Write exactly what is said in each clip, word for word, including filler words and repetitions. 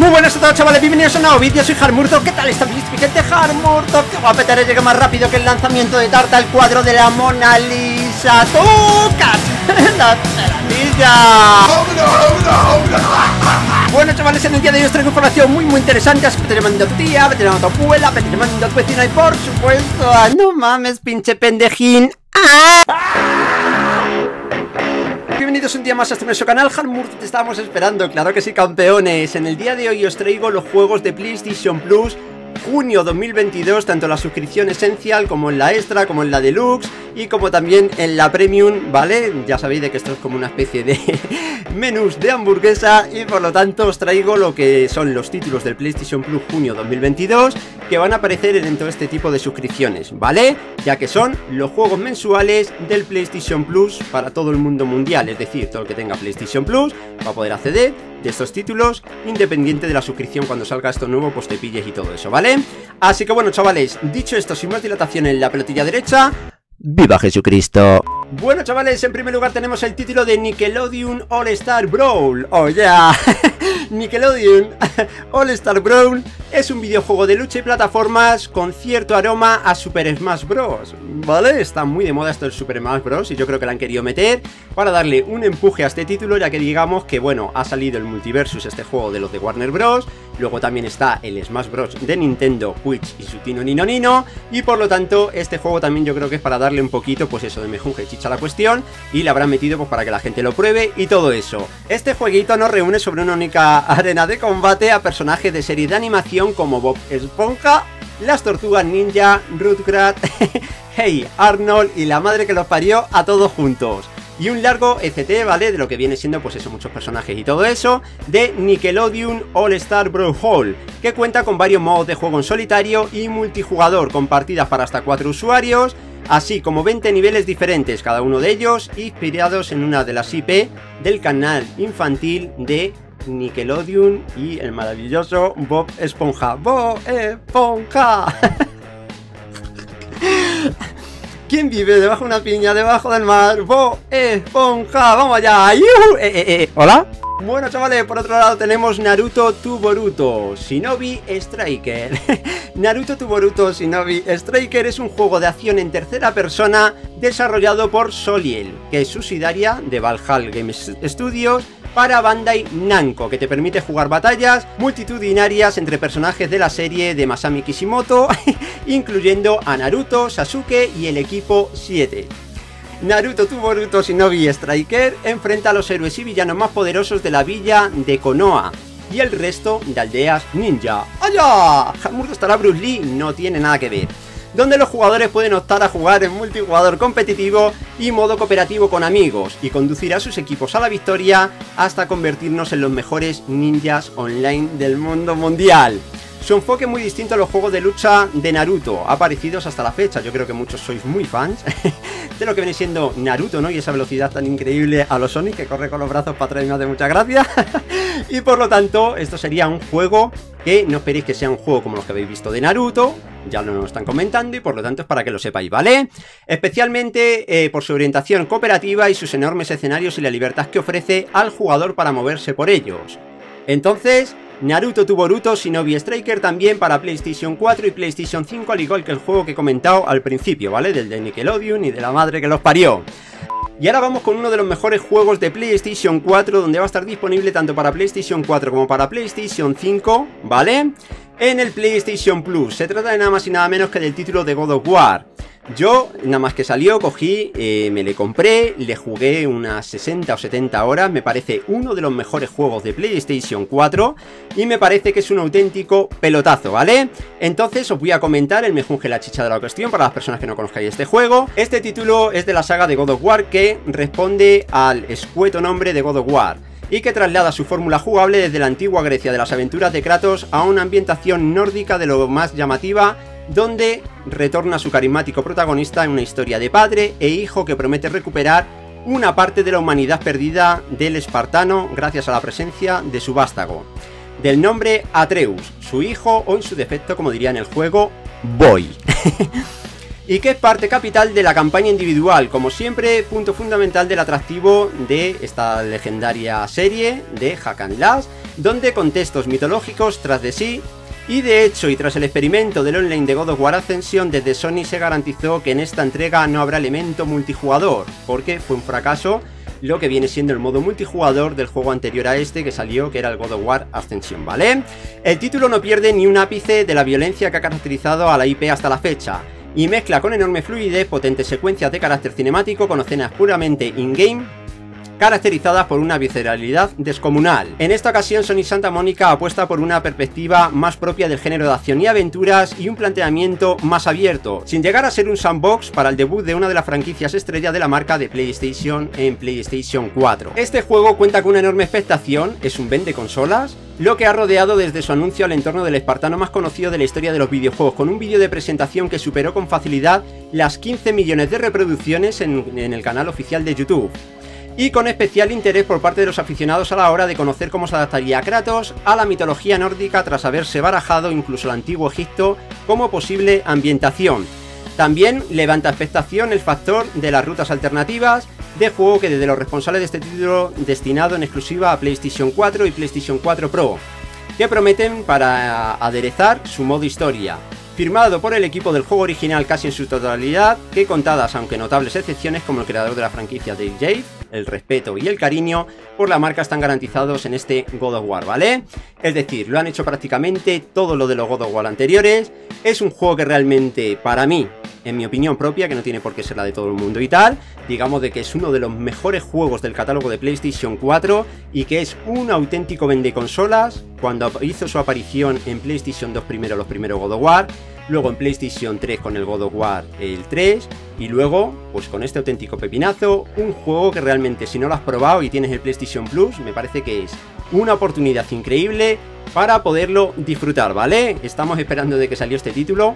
Muy buenas a todos, chavales, bienvenidos a un nuevo vídeo. Soy Harmurto. ¿Qué tal está mi gente? Harmurto, que guapetero, llega más rápido que el lanzamiento de Tarta, el cuadro de la Mona Lisa. ¡Tocas! ¡La teranilla! Bueno, chavales, en el día de hoy os traigo información muy muy interesante. Así que te llamando a tu tía, vete llamando a tu abuela, vete llamando a tu vecina y por supuesto a... no mames, pinche pendejín. ¡Ah! Bienvenidos un día más a este nuestro canal. Harmurto, te estábamos esperando, claro que sí, campeones. En el día de hoy os traigo los juegos de PlayStation Plus junio dos mil veintidós, tanto en la suscripción esencial como en la extra, como en la deluxe y como también en la premium, ¿vale? Ya sabéis de que esto es como una especie de menús de hamburguesa y por lo tanto os traigo lo que son los títulos del PlayStation Plus junio dos mil veintidós que van a aparecer en todo este tipo de suscripciones, ¿vale? Ya que son los juegos mensuales del PlayStation Plus para todo el mundo mundial, es decir, todo el que tenga PlayStation Plus va a poder acceder de estos títulos, independiente de la suscripción. Cuando salga esto nuevo, pues te pilles y todo eso, ¿vale? Así que bueno, chavales, dicho esto, sin más dilatación en la pelotilla derecha, ¡viva Jesucristo! Bueno, chavales, en primer lugar tenemos el título de Nickelodeon All Star Brawl. ¡Oh, yeah! Nickelodeon All Star Brawl es un videojuego de lucha y plataformas con cierto aroma a Super Smash Bros. ¿Vale? Está muy de moda esto del Super Smash Bros. Y yo creo que lo han querido meter para darle un empuje a este título, ya que digamos que, bueno, ha salido el Multiversus, este juego de los de Warner Bros. Luego también está el Smash Bros. De Nintendo, Switch y su Tino Nino Nino. Y por lo tanto, este juego también yo creo que es para darle un poquito, pues eso, de mejunje y chicha a la cuestión. Y le habrán metido pues para que la gente lo pruebe y todo eso. Este jueguito nos reúne sobre una única arena de combate a personajes de series de animación como Bob Esponja, las Tortugas Ninja, Rugrats, Hey Arnold y la madre que los parió a todos juntos. Y un largo E C T, ¿vale? De lo que viene siendo, pues eso, muchos personajes y todo eso, de Nickelodeon All Star Brawl, que cuenta con varios modos de juego en solitario y multijugador, con partidas para hasta cuatro usuarios, así como veinte niveles diferentes, cada uno de ellos inspirados en una de las I P del canal infantil de Nickelodeon y el maravilloso Bob Esponja. ¡Bob Esponja! ¿Quién vive debajo de una piña, debajo del mar? ¡Bob Esponja! ¡Vamos allá! Eh, eh, eh. ¿Hola? Bueno, chavales, por otro lado tenemos Naruto to Boruto Shinobi Striker. Naruto to Boruto Shinobi Striker es un juego de acción en tercera persona desarrollado por Soliel, que es subsidiaria de Valhalla Games Studios, para Bandai Namco, que te permite jugar batallas multitudinarias entre personajes de la serie de Masami Kishimoto, incluyendo a Naruto, Sasuke y el equipo siete. Naruto to Boruto Shinobi Striker enfrenta a los héroes y villanos más poderosos de la villa de Konoha y el resto de aldeas ninja. ¡Allá! Harmurto estará Bruce Lee, no tiene nada que ver. Donde los jugadores pueden optar a jugar en multijugador competitivo y modo cooperativo con amigos, y conducir a sus equipos a la victoria hasta convertirnos en los mejores ninjas online del mundo mundial. Su enfoque es muy distinto a los juegos de lucha de Naruto aparecidos hasta la fecha. Yo creo que muchos sois muy fans de lo que viene siendo Naruto, ¿no? Y esa velocidad tan increíble a los Sonic, que corre con los brazos para atrás y me hace mucha gracia. Y por lo tanto, esto sería un juego que no esperéis que sea un juego como los que habéis visto de Naruto. Ya lo nos están comentando y por lo tanto es para que lo sepáis, ¿vale? Especialmente eh, por su orientación cooperativa y sus enormes escenarios y la libertad que ofrece al jugador para moverse por ellos. Entonces, Naruto to Boruto Shinobi Striker también para PlayStation cuatro y PlayStation cinco, al igual que el juego que he comentado al principio, ¿vale? Del de Nickelodeon y de la madre que los parió. Y ahora vamos con uno de los mejores juegos de PlayStation cuatro, donde va a estar disponible tanto para PlayStation cuatro como para PlayStation cinco, ¿vale? En el PlayStation Plus. Se trata de nada más y nada menos que del título de God of War. Yo, nada más que salió, cogí, eh, me le compré, le jugué unas sesenta o setenta horas. Me parece uno de los mejores juegos de PlayStation cuatro y me parece que es un auténtico pelotazo, ¿vale? Entonces os voy a comentar el mejunje la chicha de la cuestión para las personas que no conozcáis este juego. Este título es de la saga de God of War, que responde al escueto nombre de God of War y que traslada su fórmula jugable desde la antigua Grecia de las aventuras de Kratos a una ambientación nórdica de lo más llamativa, donde retorna su carismático protagonista en una historia de padre e hijo que promete recuperar una parte de la humanidad perdida del espartano gracias a la presencia de su vástago, del nombre Atreus, su hijo, o en su defecto, como diría en el juego, Boy. y que es parte capital de la campaña individual, como siempre, punto fundamental del atractivo de esta legendaria serie de Hack and Slash, donde contextos mitológicos tras de sí. Y de hecho, y tras el experimento del online de God of War Ascension, desde Sony se garantizó que en esta entrega no habrá elemento multijugador, porque fue un fracaso lo que viene siendo el modo multijugador del juego anterior a este que salió, que era el God of War Ascension, ¿vale? El título no pierde ni un ápice de la violencia que ha caracterizado a la I P hasta la fecha, y mezcla con enorme fluidez potentes secuencias de carácter cinemático con escenas puramente in-game, caracterizadas por una visceralidad descomunal. En esta ocasión Sony Santa Mónica apuesta por una perspectiva más propia del género de acción y aventuras y un planteamiento más abierto, sin llegar a ser un sandbox para el debut de una de las franquicias estrella de la marca de PlayStation en PlayStation cuatro. Este juego cuenta con una enorme expectación, es un vende consolas, lo que ha rodeado desde su anuncio al entorno del espartano más conocido de la historia de los videojuegos, con un vídeo de presentación que superó con facilidad las quince millones de reproducciones en, en el canal oficial de YouTube. Y con especial interés por parte de los aficionados a la hora de conocer cómo se adaptaría Kratos a la mitología nórdica tras haberse barajado incluso el antiguo Egipto como posible ambientación. También levanta expectación el factor de las rutas alternativas de juego que desde los responsables de este título destinado en exclusiva a PlayStation cuatro y PlayStation cuatro Pro, que prometen para aderezar su modo historia. Firmado por el equipo del juego original casi en su totalidad, que contadas aunque notables excepciones como el creador de la franquicia Dave Jade, el respeto y el cariño por la marca están garantizados en este God of War, ¿vale? Es decir, lo han hecho prácticamente todo lo de los God of War anteriores. Es un juego que realmente, para mí, en mi opinión propia, que no tiene por qué ser la de todo el mundo y tal, digamos de que es uno de los mejores juegos del catálogo de PlayStation cuatro y que es un auténtico vendeconsolas. Cuando hizo su aparición en PlayStation dos primero los primeros God of War, luego en PlayStation tres con el God of War el tres, y luego pues con este auténtico pepinazo, un juego que realmente si no lo has probado y tienes el PlayStation Plus, me parece que es una oportunidad increíble para poderlo disfrutar, ¿vale? Estamos esperando de que salió este título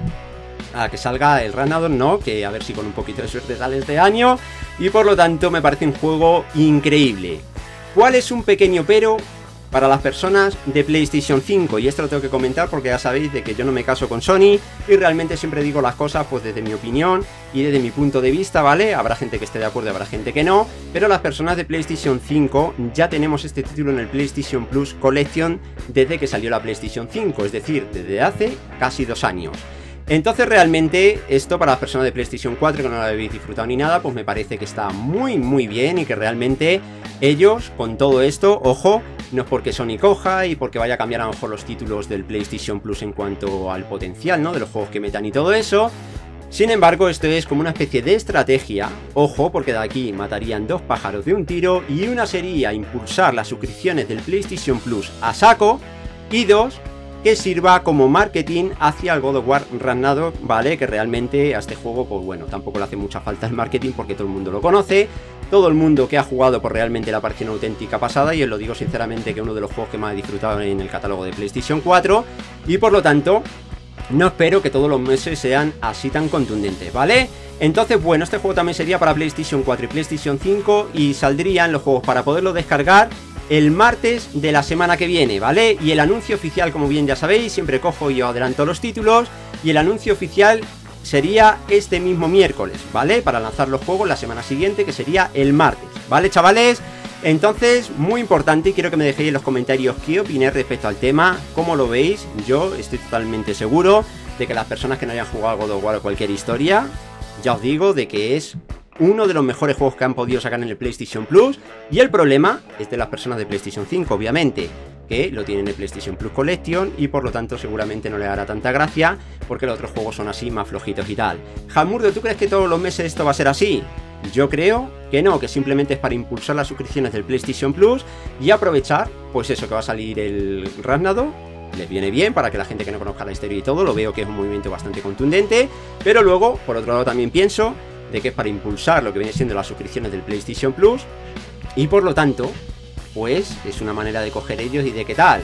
a que salga el Ragnarok, no, que a ver si con un poquito de suerte sale este año, y por lo tanto me parece un juego increíble. ¿Cuál es un pequeño pero para las personas de PlayStation cinco? Y esto lo tengo que comentar porque ya sabéis de que yo no me caso con Sony y realmente siempre digo las cosas pues desde mi opinión y desde mi punto de vista, ¿vale? Habrá gente que esté de acuerdo, habrá gente que no, pero las personas de PlayStation cinco ya tenemos este título en el PlayStation Plus Collection desde que salió la PlayStation cinco, es decir, desde hace casi dos años. Entonces realmente esto para las personas de PlayStation cuatro que no lo habéis disfrutado ni nada, pues me parece que está muy muy bien y que realmente ellos con todo esto, ojo, no es porque Sony coja y porque vaya a cambiar a lo mejor los títulos del PlayStation Plus en cuanto al potencial, ¿no? De los juegos que metan y todo eso. Sin embargo, esto es como una especie de estrategia, ojo, porque de aquí matarían dos pájaros de un tiro, y una sería impulsar las suscripciones del PlayStation Plus a saco, y dos, que sirva como marketing hacia el God of War Ragnarok, ¿vale? Que realmente a este juego, pues bueno, tampoco le hace mucha falta el marketing porque todo el mundo lo conoce, todo el mundo que ha jugado pues realmente la aparición auténtica pasada, y os lo digo sinceramente que uno de los juegos que más he disfrutado en el catálogo de PlayStation cuatro, y por lo tanto no espero que todos los meses sean así tan contundentes, ¿vale? Entonces, bueno, este juego también sería para PlayStation cuatro y PlayStation cinco y saldrían los juegos para poderlo descargar el martes de la semana que viene, ¿vale? Y el anuncio oficial, como bien ya sabéis, siempre cojo y os adelanto los títulos, y el anuncio oficial sería este mismo miércoles, ¿vale? Para lanzar los juegos la semana siguiente, que sería el martes, ¿vale, chavales? Entonces, muy importante, y quiero que me dejéis en los comentarios qué opináis respecto al tema, cómo lo veis. Yo estoy totalmente seguro de que las personas que no hayan jugado God of War o cualquier historia, ya os digo de que es uno de los mejores juegos que han podido sacar en el PlayStation Plus, y el problema es de las personas de PlayStation cinco, obviamente, que lo tienen en el PlayStation Plus Collection y por lo tanto seguramente no le hará tanta gracia porque los otros juegos son así más flojitos y tal. Jamurdo, ¿tú crees que todos los meses esto va a ser así? Yo creo que no, que simplemente es para impulsar las suscripciones del PlayStation Plus y aprovechar, pues eso, que va a salir el Ragnarok. Les viene bien para que la gente que no conozca la historia y todo, lo veo que es un movimiento bastante contundente, pero luego, por otro lado, también pienso de que es para impulsar lo que viene siendo las suscripciones del PlayStation Plus, y por lo tanto, pues es una manera de coger ellos y de qué tal.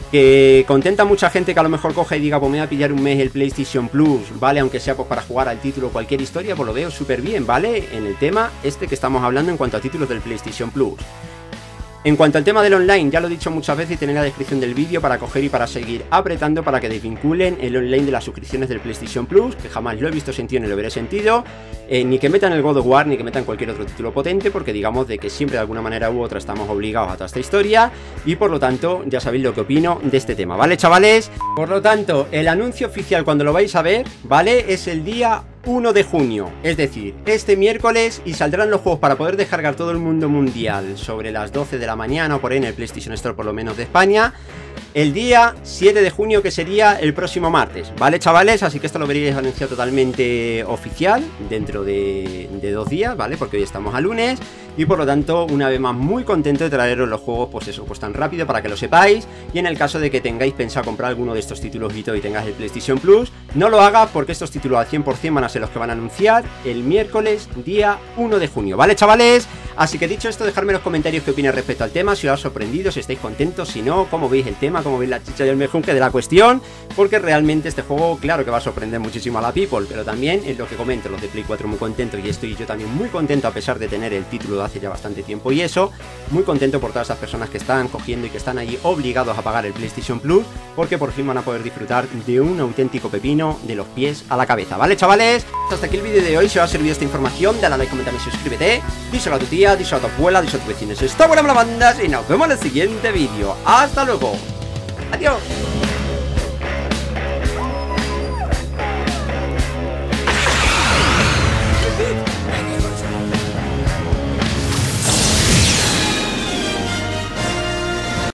Que contenta mucha gente que a lo mejor coge y diga, pues me voy a pillar un mes el PlayStation Plus, ¿vale? Aunque sea pues para jugar al título o cualquier historia, pues lo veo súper bien, ¿vale? En el tema este que estamos hablando en cuanto a títulos del PlayStation Plus. En cuanto al tema del online, ya lo he dicho muchas veces y tenéis la descripción del vídeo para coger y para seguir apretando para que desvinculen el online de las suscripciones del PlayStation Plus, que jamás lo he visto sentido ni lo veré sentido, eh, ni que metan el God of War ni que metan cualquier otro título potente, porque digamos de que siempre de alguna manera u otra estamos obligados a toda esta historia y por lo tanto ya sabéis lo que opino de este tema, ¿vale, chavales? Por lo tanto, el anuncio oficial cuando lo vais a ver, ¿vale? Es el día uno de junio, es decir, este miércoles, y saldrán los juegos para poder descargar todo el mundo mundial sobre las doce de la mañana o por ahí en el PlayStation Store por lo menos de España, el día siete de junio, que sería el próximo martes, ¿vale, chavales? Así que esto lo veréis anunciado totalmente oficial dentro de, de dos días, ¿vale? Porque hoy estamos a lunes y por lo tanto una vez más muy contento de traeros los juegos, pues eso, pues tan rápido para que lo sepáis. Y en el caso de que tengáis pensado comprar alguno de estos títulos y tengáis el PlayStation Plus, no lo haga porque estos títulos al cien por cien van a ser los que van a anunciar el miércoles día uno de junio, ¿vale, chavales? Así que dicho esto, dejadme en los comentarios qué opináis respecto al tema, si os ha sorprendido, si estáis contentos, si no, cómo veis el tema, cómo veis la chicha y el mejunje de la cuestión, porque realmente este juego, claro que va a sorprender muchísimo a la people, pero también es lo que comento, los de Play cuatro muy contentos y estoy yo también muy contento a pesar de tener el título de hace ya bastante tiempo y eso, muy contento por todas esas personas que están cogiendo y que están allí obligados a pagar el PlayStation Plus, porque por fin van a poder disfrutar de un auténtico pepino de los pies a la cabeza, ¿vale, chavales? Hasta aquí el vídeo de hoy. Si os ha servido esta información, dale a like, comenta y suscríbete, díselo a tu tía, díselo a tu abuela, díselo a tus vecinos. Está buena la bandas y nos vemos en el siguiente vídeo. ¡Hasta luego! ¡Adiós!